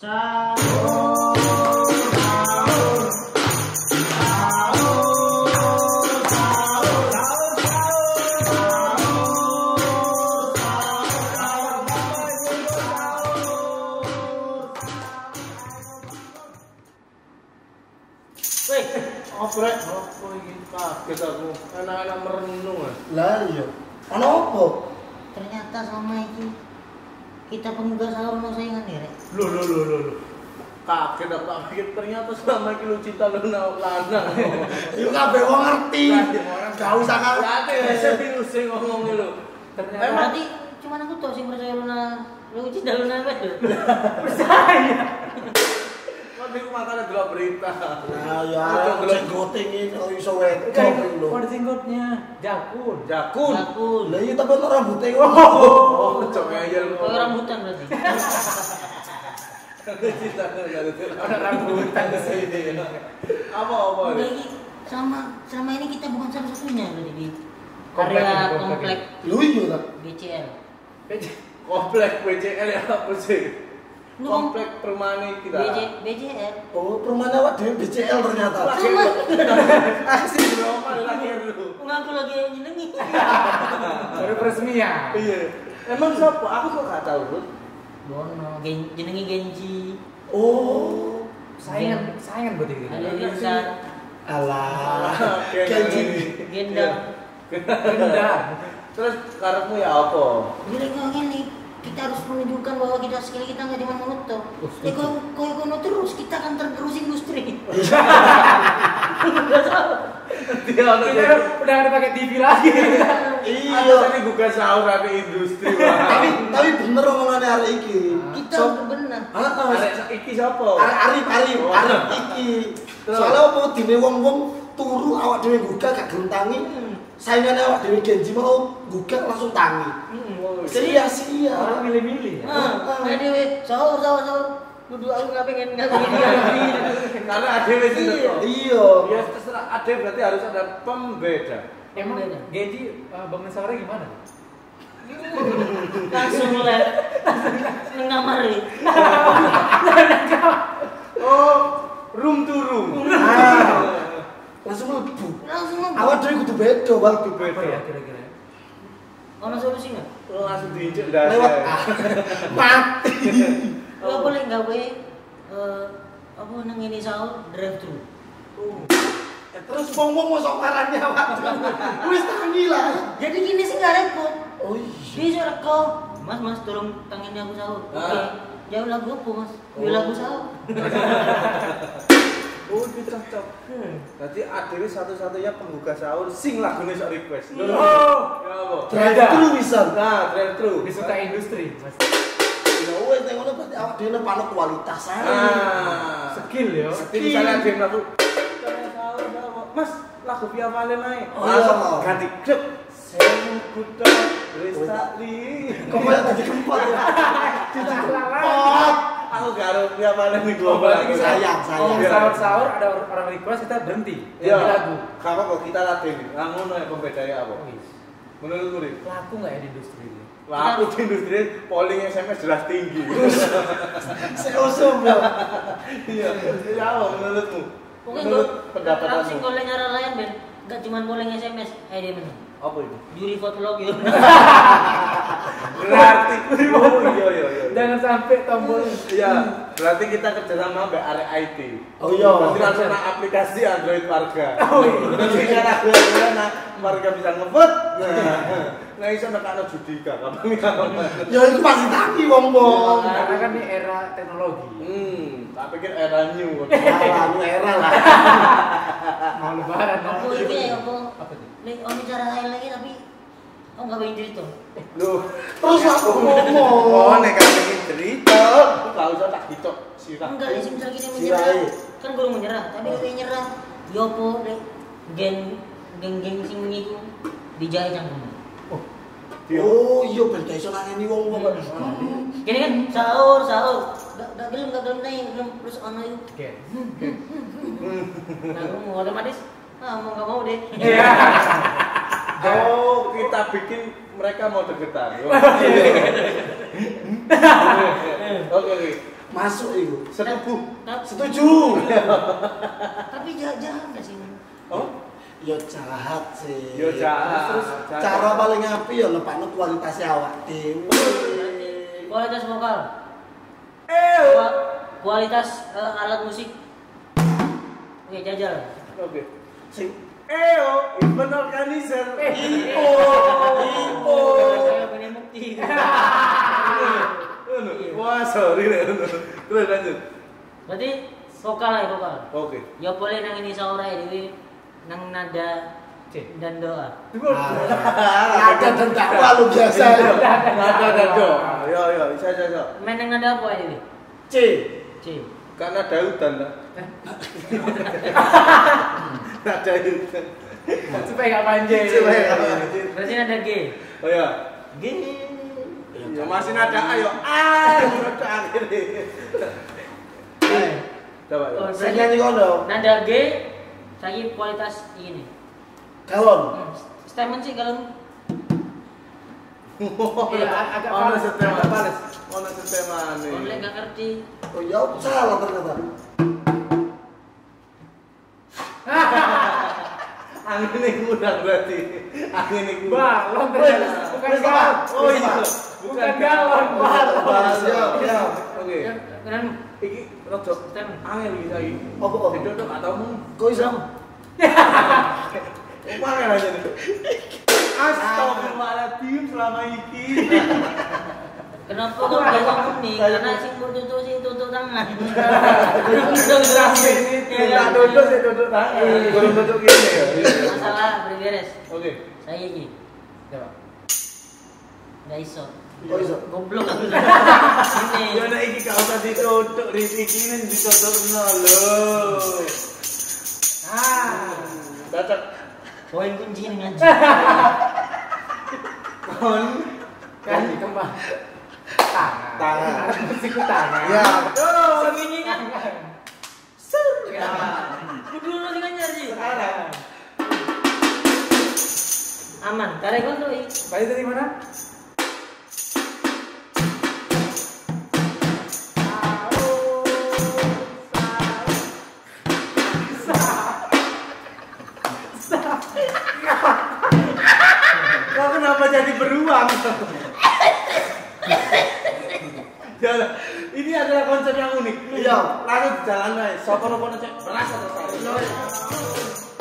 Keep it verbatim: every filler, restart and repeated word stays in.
Sahur, sahur, sahur, Weh, oprek, apa iki kaget aku. Enak-enak merenung ah. Lah iya. Ono apa? ternyata sama itu kita pemuda sahur mau saingan ya, Rek. Loh loh loh loh. loh. Kaget aku pikir ternyata selama iki lu cinta lu lanang. Yo kabeh wong ngerti. Gak usah kan. Berarti serius sing ngomong lho. Ternyata berarti cuma aku tuh sing percaya Luna, lu cinta Luna wes. Percaya. Kok niku makane delok berita. Nah ya jenggote iki kok iso wedok lho. Kode jenggotnya jakun. Jakun. Aku Lah iya tapi ono rambute kok. Oh, cok ngeyel kok. kayak rambutan berarti. Cinta ada rambutan di sini. Apa-apa? Udah ini sama selama ini kita bukan satu-satunya berarti di Komplek area ini, komplek komplek Lu iya ta. B C L. Komplek B C L ya apa sih? Lu Komplek perumahan kita. B C B C L. Oh, perumahan awak dhewe B C L ternyata. Cuma Asli berapa lagi dulu? ngaku lagi nyenengi. Baru peresmian. Iya. Emang siapa? Aku kok gak tahu, Bud. Bono, gen, jenengi Genji. Oh, Saingan, saingan buat ini. Ada Irsan, alah. Kayak Kenji. gini. Gendang. Rendah. Terus karepmu ya apa? Jadi kayak gini, kita harus menunjukkan bahwa kita skill kita nggak cuma monoton. Ya kalau kalau kono terus kita akan tergerus industri. Dia ono Kita udah ada pakai T V lagi. Iya, tadi bukan sahur tapi industri. Tapi tapi bener omongane arek iki. Kita So- udah benar. Heeh. Arek iki sapa? Arek Arif Arif Oh. Arif iki. Terus? Soalnya apa dine wong-wong turu awak dhewe gugah gak gelem tangi. Saingane awak dhewe Genji mau gugah langsung tangi. Hmm, Sia-sia. Orang milih-milih. Ya? Ah, nah dewe sahur sahur sahur. Duduk aku nggak pengen nggak pengen dia. Karena ada wis itu. Iya. Iya. Ya terserah ada berarti harus ada pembeda. Emang Beda. Genji uh, bangun sahurnya gimana? Langsung mulai neng kamar nih. Oh, room to room. Ah. Langsung mlebu. Langsung mau. Awak dhewe kudu beda, Bang. Kudu Apa ya beda. kira-kira? Ono solusi nggak? Lo langsung diinjek dah. Lewat mati. Nggak boleh nggak boleh. eh, apa neng ini sahur drive thru. Terus wong-wong mosok marane awak dhewe. Wis tangi lah. Jadi gini sih nggak repot. Oh iya. Dia suruh kau, mas mas tolong tangin aku sahur. Oke, Ah. jauh lagu apa mas? Jauh lagu sahur. Oh, itu cocok. Berarti adewe satu-satunya penggugah sahur sing lagune sok request. Oh. Ya apa? Drive thru bisa. Nah, drive thru. Disuka industri, Mas. Ya wes nek ngono berarti awak dhewe panut kualitas ae. Ah, Skill ya. Seperti misalnya ada yang lagu "Saya sahur, sahur." Mas, lagu Via Valen ae. Oh, Langsung iya. ganti klub. Saya kuda Restali. Kok malah dadi kempot ya? Dadi kempot. Aku garo Via Valen di dua Berarti kita- Sayang, Kalau sayang. sahur-sahur ada orang request kita berhenti. Ya, Ganti lagu. kamu kok kita latih. Lah ngono ya pembedanya apa? Menurutku nih, Laku nggak ya di industri ini? lah aku di industri polling S M S jelas tinggi. Seusum ya. Iya, ya apa menurutmu? Pokoknya Menurut gua- aku sih pendapatmu? goleng cara lain Ben, gak cuma goleng S M S. Eh dia menang. Apa itu? Juri fotolog ya. Berarti, oh iya iya iya. Jangan sampai tombol. Iya, berarti kita kerjasama sama area I T. Oh iya. Berarti langsung nak aplikasi Android Warga. Oh iya. Jadi kan aku nak warga bisa ngevote. Nah, nah iso nekakno Judika, kamu kamu. Ya itu masih tangi wong-wong. Karena kan ini era teknologi. Hmm, tak pikir era new. Alah, lu era lah. Mau lebaran, mau Aku ini ya aku. Apa tuh? Nih, om bicara lain lagi tapi om gak pengen cerita. Loh, Terus aku oh ngomong. nek gak pengen cerita, gak usah tak hitok sirah. Enggak, ini misal kita Sirai. menyerah. Kan guru menyerah, tapi dia menyerah. Yopo deh. Gen geng-geng sing iku dijahit canggung. Oh iya ben gak iso nangeni wong-wong. Gini kan sahur sahur. Gak gak gelem gak gelem naik gelem terus ono itu. Oke. Nah, aku mau otomatis ah mau gak mau deh. Oh, kita bikin mereka mau deketan. Oke, oke. Masuk itu. Setuju. Tapi- Setuju. Tapi jahat jahat nggak sih? Oh? Yo jahat sih. Yo jahat. Terus Jahat. cara paling apik ya lepakno kualitasnya awak dhewe. Kualitas vokal, Eh. Kua- kualitas eh, alat musik. Oke, jajal. Oke. Sing Eo, event organizer. Eh, Ipo. Ipo. Saya punya bukti. Wah, sorry deh. Terus lanjut. Berarti vokal ya vokal. Oke. Ya boleh nang ini saura ini nang nada C. dan doa. ada dan dakwah lu biasa. Nada dan do. Yo yo, bisa bisa. bisa. Main nang nada apa ini? C. C. Karena daudan lah. Nada daudan. Supaya nggak manjir. Supaya nggak manjir. Berarti nada G. Oh ya. G. Ya masih nada ayo. Ah, nada akhirnya. Coba. Oh, coba. Sing nyanyi kono. Nada G, saya kualitas ini. Galon. Hmm, Statement sih kalau Iya, agak Ono panas, setema. agak panas. Ono setema nih. oleh nggak ngerti. Oh ya salah ternyata. Angin ini kurang berarti. Angin ini kurang. Balon ternyata, bukan galon. Oh iya. Bukan galon, balon. Siap, siap. Oke. Ya, kenapa? Iki rada Statement. angin iki saiki. Apa apa? Dodok gak tau mung. Kok iso? Angin aja nih. Astagfirullahaladzim selama iki. Kenapa kok gak ngomong nih? Karena sing tutup sing tutup tangan. Tidak dodok sih dodok tangan. Belum dodok gini ya. Masalah beres. Oke. Saya ini Coba. nggak iso. Kok iso? Goblok aku. Ini. Ya nek iki gak usah ditutuk, iki ini ditutupno lho. Ah. Cocok. Poin kunci dengan Kon Kan kembang. Tangan. Tangan. Musikku tangan. ya. Oh, ini kan. Ya. Kudu lu sing nyari. Sekarang. Aman. Karek kon tuh. Balik dari mana? Kok kenapa jadi beruang? Ya, ini adalah konsep yang unik. Iya. Lalu di jalan aja. Sopo nopo cek beras atau sari.